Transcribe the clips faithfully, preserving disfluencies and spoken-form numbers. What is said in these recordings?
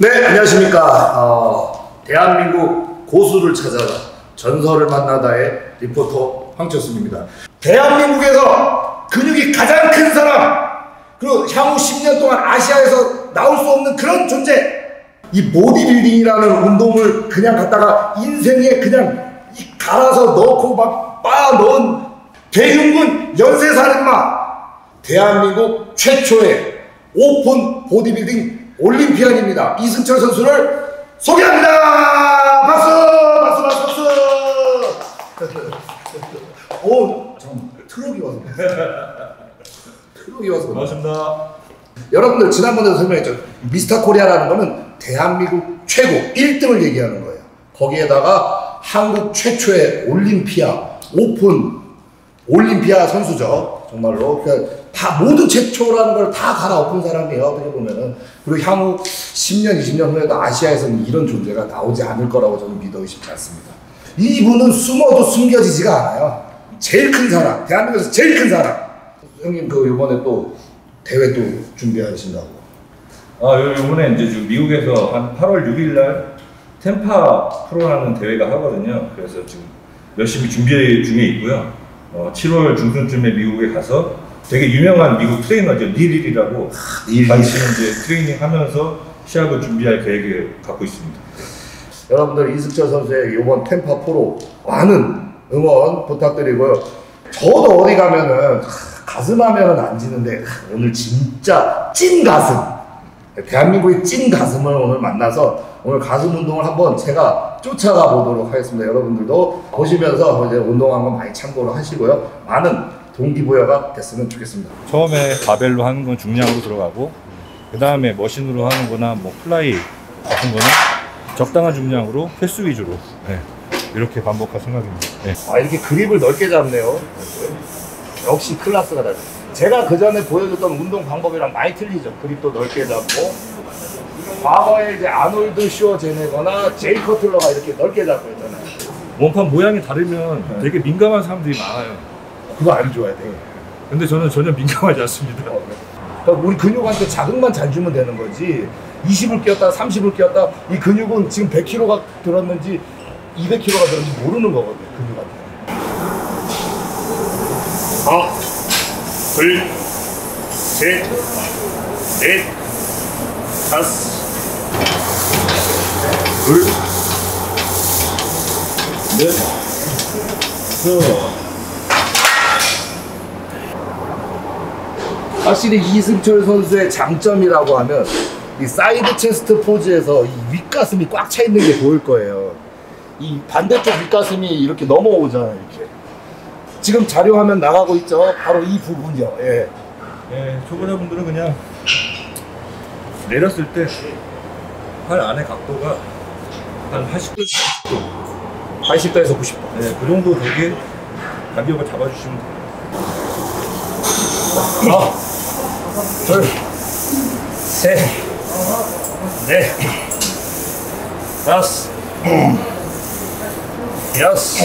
네, 안녕하십니까. 어, 대한민국 고수를 찾아라 전설을 만나다의 리포터 황철순입니다. 대한민국에서 근육이 가장 큰 사람, 그리고 향후 십 년 동안 아시아에서 나올 수 없는 그런 존재, 이 보디빌딩이라는 운동을 그냥 갖다가 인생에 그냥 이 갈아서 넣고 막 빠 넣은 대흉군 연쇄살인마, 대한민국 최초의 오픈 보디빌딩 올림피안입니다. 이승철 선수를 소개합니다. 박수! 박수! 박수! 박수! 오, 잠깐만. 트럭이 와서. 트럭이 와서. 반갑습니다. 여러분들 지난번에도 설명했죠. 미스터 코리아라는 거는 대한민국 최고 일 등을 얘기하는 거예요. 거기에다가 한국 최초의 올림피아 오픈 올림피아 선수죠. 정말로. 그러니까 다 모든 최초라는 걸 다 갈아엎은 사람이에요. 어떻게 보면은. 그리고 향후 십 년, 이십 년 후에도 아시아에서는 이런 존재가 나오지 않을 거라고 저는 믿어 의심치 않습니다. 이분은 숨어도 숨겨지지가 않아요. 제일 큰 사람, 대한민국에서 제일 큰 사람. 형님 그 이번에 또 대회 또 준비하신다고. 아, 요번에 이제 지금 미국에서 한 팔월 육일 날 템파 프로라는 대회가 하거든요. 그래서 지금 열심히 준비 중에 있고요. 어, 칠월 중순쯤에 미국에 가서 되게 유명한 미국 트레이너죠. 닐일이라고 같이 이제 트레이닝 하면서 시합을 준비할 계획을 갖고 있습니다. 여러분들 이승철 선수의 이번 템파 프로 많은 응원 부탁드리고요. 저도 어디 가면은 가슴 하면은 안 지는데 오늘 진짜 찐 가슴, 대한민국의 찐 가슴을 오늘 만나서 오늘 가슴 운동을 한번 제가 쫓아가 보도록 하겠습니다. 여러분들도 보시면서 이제 운동한 거 많이 참고를 하시고요. 많은 동기부여가 됐으면 좋겠습니다. 처음에 바벨로 하는 건 중량으로 들어가고, 그 다음에 머신으로 하는 거나 뭐 플라이 같은 거는 적당한 중량으로 횟수 위주로, 네, 이렇게 반복할 생각입니다. 네. 아, 이렇게 그립을 넓게 잡네요. 역시 클래스가 다르죠. 제가 그 전에 보여줬던 운동 방법이랑 많이 틀리죠. 그립도 넓게 잡고, 과거에 이제 아놀드 슈워제네거나 제이 커틀러가 이렇게 넓게 잡고 있잖아요. 원판 모양이 다르면 네. 되게 민감한 사람들이 많아요. 그거 알려줘야 돼. 근데 저는 전혀 민감하지 않습니다. 어, 그러니까 우리 근육한테 자극만 잘 주면 되는 거지. 이십을 끼웠다 삼십을 끼웠다, 이 근육은 지금 백 킬로그램가 들었는지 이백 킬로그램가 들었는지 모르는 거거든, 근육한테. 하나, 둘, 셋, 넷, 다섯, 둘, 넷, 다섯. 확실히 이승철 선수의 장점이라고 하면 이 사이드 체스트 포즈에서 이 윗가슴이 꽉 차 있는 게 보일 거예요. 이 반대쪽 윗가슴이 이렇게 넘어오잖아요. 이렇게. 지금 자료 화면 나가고 있죠. 바로 이 부분이요. 예. 예, 초보자분들은 그냥 내렸을 때 팔 안의 각도가 한 팔십 도에서 구십 도, 팔십 도에서 구십 도. 네, 그 정도 되게 간격을 잡아주시면 돼요. 하나, 둘, 셋, 넷, 다섯, 여섯,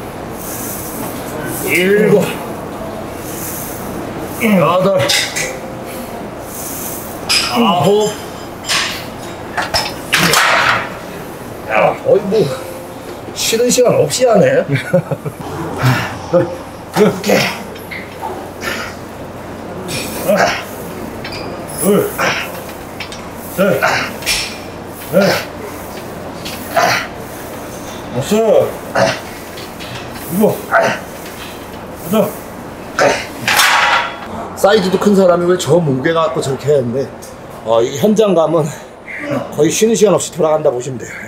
일곱, 여덟, 아홉. 야, 거의 뭐 쉬는 시간 없이 하네. 이렇게. 둘, 셋, 넷, 다섯, 일곱, 여덟. 사이즈도 큰 사람이 왜 저 무게 갖고 저렇게 했는데, 어, 이 현장감은 거의 쉬는 시간 없이 돌아간다 보시면 돼요.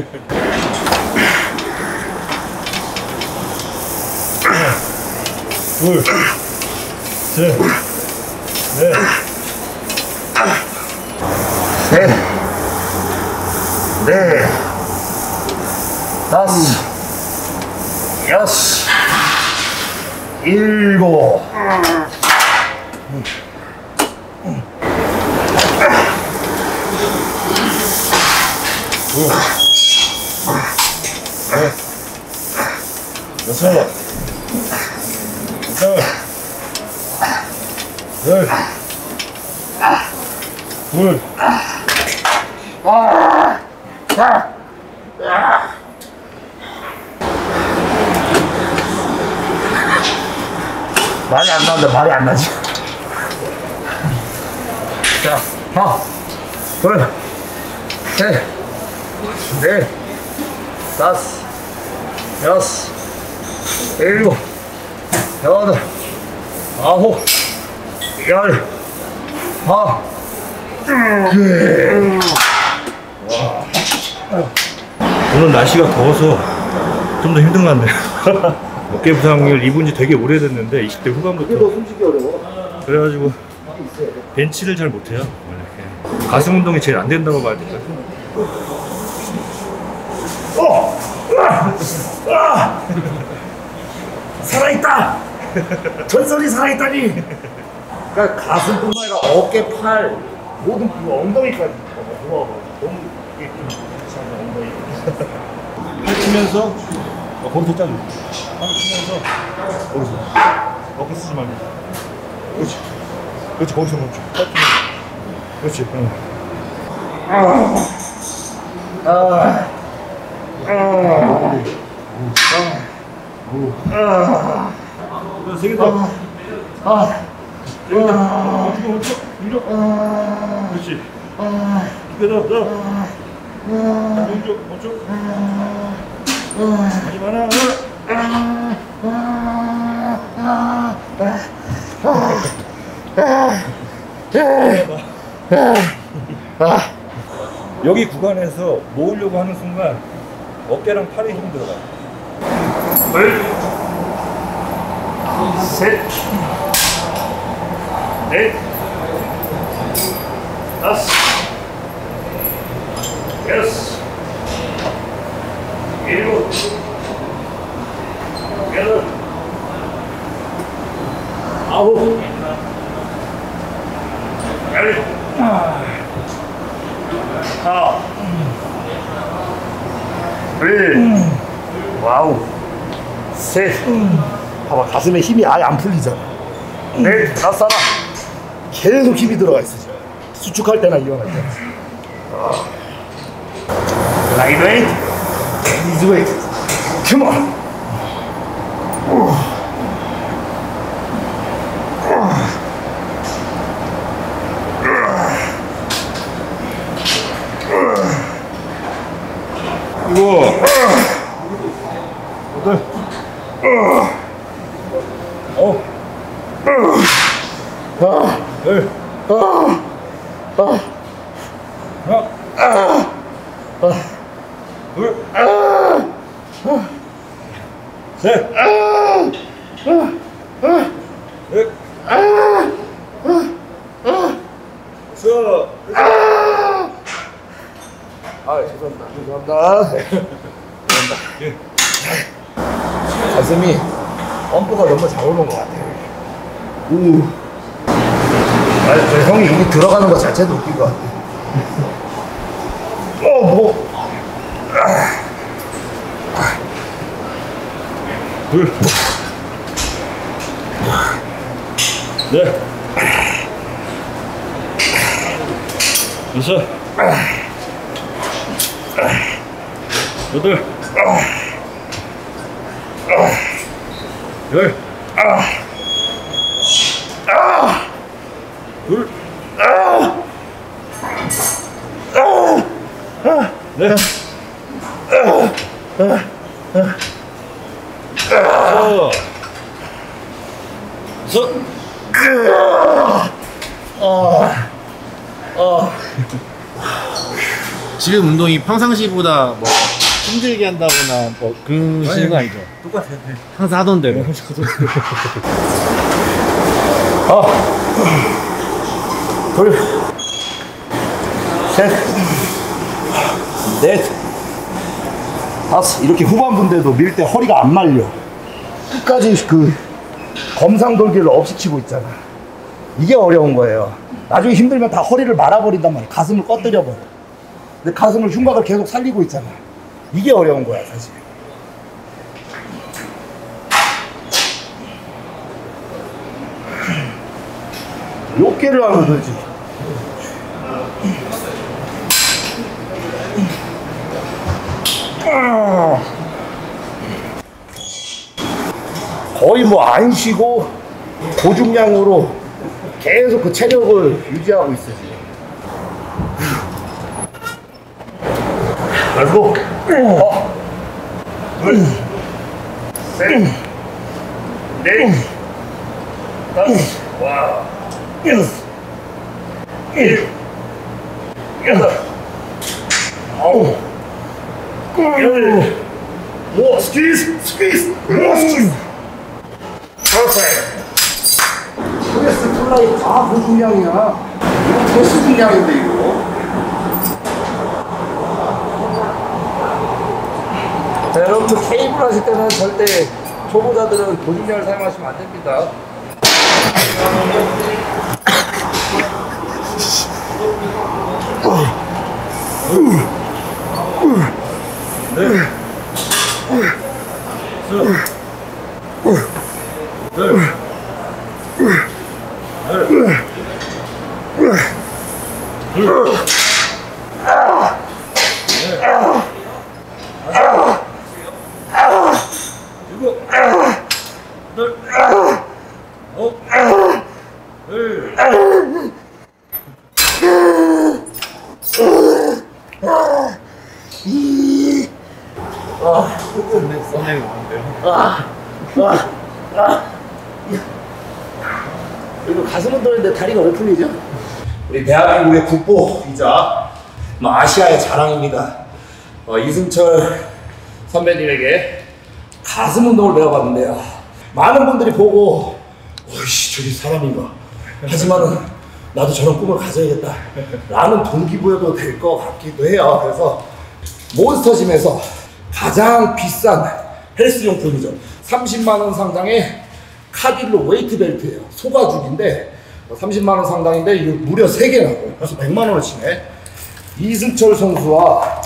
둘, 셋, 넷, 셋, 넷, 다섯, 여섯, 일곱, 둘, 넷, 여섯, 여덟, 열, 둘, 아, 아, 아. 말이 안 나는데 말이 안 나지. 자, 하나, 둘, 셋, 넷, 다섯, 여섯, 일곱, 여덟, 아홉, 열, 하나, 둘. 오늘 날씨가 더워서 좀 더 힘든 것 같네요. 어깨 부상을 입은 지 되게 오래됐는데 이십 대 후반부터 숨쉬기 어려워. 그래가지고 벤치를 잘 못해요. 원래. 가슴 운동이 제일 안 된다고 봐야 될까요? 어! 아! 아! 살아있다! 전설이 살아있다니! 그러니까 가슴뿐만 아니라 어깨, 팔, 모든 그 엉덩이까지 너무 너무 이게 좀 엉덩이 펼치면서 어, 거기서 짜줘. 한번 치면서 거기서 어깨 쓰지 말고. 그렇지. 그렇지. 거기서 멈춰. 그렇지. 응. 아, 아, 아, 아, 세 개 더. 아, 세 개 더. 멈추고 멈춰. 밀어. 그렇지. 두 개 더. 더. 멈춰. 멈춰. 하지 마라. 여기 구간에서 모으려고 하는 순간 어깨랑 팔에 힘 들어가요. 둘, 셋, 넷, 다섯, 여섯, 일곱, 여덟, 아홉, 열, 하나, 둘, 와우, 셋, 봐봐 가슴에 힘이 아예 안 풀리잖아. 넷, 다섯, 하나, 계속 힘이 들어가 있어 지금. 수축할 때나 이완할 때. 라이트 웨이트, 이지 웨이트, 컴온. 이거 여덟 어 열 하나 둘 셋 넷 다섯 아 죄송합니다. 죄송합니다. 죄송합니다. 예. 가슴이 펌프가 너무 잘 오는 것 같아요. 오. 아, 저 형이 여기 들어가는 것 자체도 웃긴 것 같아요. 어, 뭐. 둘 넷 여섯 여덟 열 둘 넷 다섯 여섯 지금 운동이 평상시보다 뭐 힘들게 한다거나 뭐 그러시는 거 아니죠? 똑같아요. 항상 하던 대로. 하나, 둘, 셋, 넷, 다섯. 이렇게 후반부인데도 밀 때 허리가 안 말려. 끝까지 그 검상돌기를 업시키고 있잖아. 이게 어려운 거예요. 나중에 힘들면 다 허리를 말아버린단 말이야. 가슴을 꺼뜨려버려. 근데 가슴을 흉곽을 계속 살리고 있잖아. 이게 어려운 거야 사실. 몇 개를 하면 되지. 거의 뭐 안 쉬고 고중량으로 계속 그 체력을 유지하고 있어요. 그리고 하나, 둘, 셋, 넷, 다섯, 와, 여섯, 일곱, 여덟, 아홉, 열, 뭐 스퀴즈, 스퀴즈, 뭐 스퀴즈. 퍼펙트. 프레스 플라이 다 고중량이야. 이거 프레스 중량인데 이거. 자, 여러분들 케이블 하실 때는 절대 초보자들은 고중량을 사용하시면 안 됩니다. 네. 이거 가슴 운동인데 다리가 왜 풀리죠? 우리 대한민국의 국보이자 뭐 아시아의 자랑입니다. 어, 이승철 선배님에게 가슴 운동을 배워봤는데요. 많은 분들이 보고 어이씨 저기 사람인가 하지만은 나도 저런 꿈을 가져야겠다 라는 동기부여도 될 것 같기도 해요. 그래서 몬스터짐에서 가장 비싼 헬스용품이죠. 삼십만 원 상당의 카딜로 웨이트 벨트예요. 소가죽인데 삼십만 원 상당인데 이거 무려 세 개나 그래서 백만 원을 치네. 이승철 선수와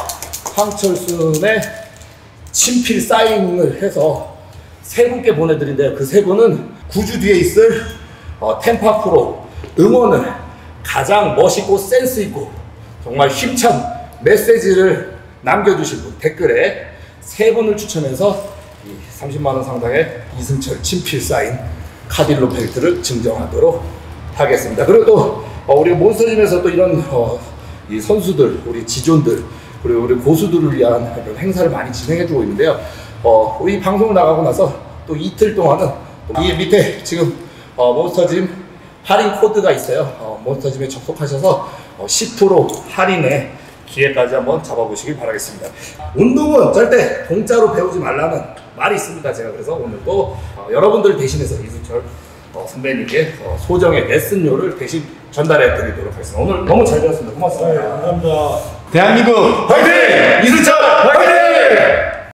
황철순의 친필 사인을 해서 세 분께 보내드린대요. 그 세 분은 구 주 뒤에 있을 어, 템파 프로 응원을 가장 멋있고 센스 있고 정말 힘찬 메시지를 남겨주신 분 댓글에 세 분을 추첨해서 이 삼십만 원 상당의 이승철 친필 사인 카딜로 벨트를 증정하도록 하겠습니다. 그리고 또 어, 우리 몬스터짐에서 또 이런 어, 이 선수들, 우리 지존들, 그리고 우리 고수들을 위한 그런 행사를 많이 진행해주고 있는데요. 어, 우리 방송을 나가고 나서 또 이틀 동안은 이 밑에 지금 어, 몬스터짐 할인 코드가 있어요. 어, 몬스터짐에 접속하셔서 어, 십 퍼센트 할인의 기회까지 한번 잡아보시길 바라겠습니다. 운동은 절대 공짜로 배우지 말라는 말이 있습니다. 제가 그래서 오늘 또 어, 여러분들 대신해서 이승철 어, 선배님께 어, 소정의 레슨료를 대신 전달해 드리도록 하겠습니다. 오늘 너무 잘 배웠습니다. 고맙습니다. 감사합니다. 대한민국 화이팅! 이승철 화이팅!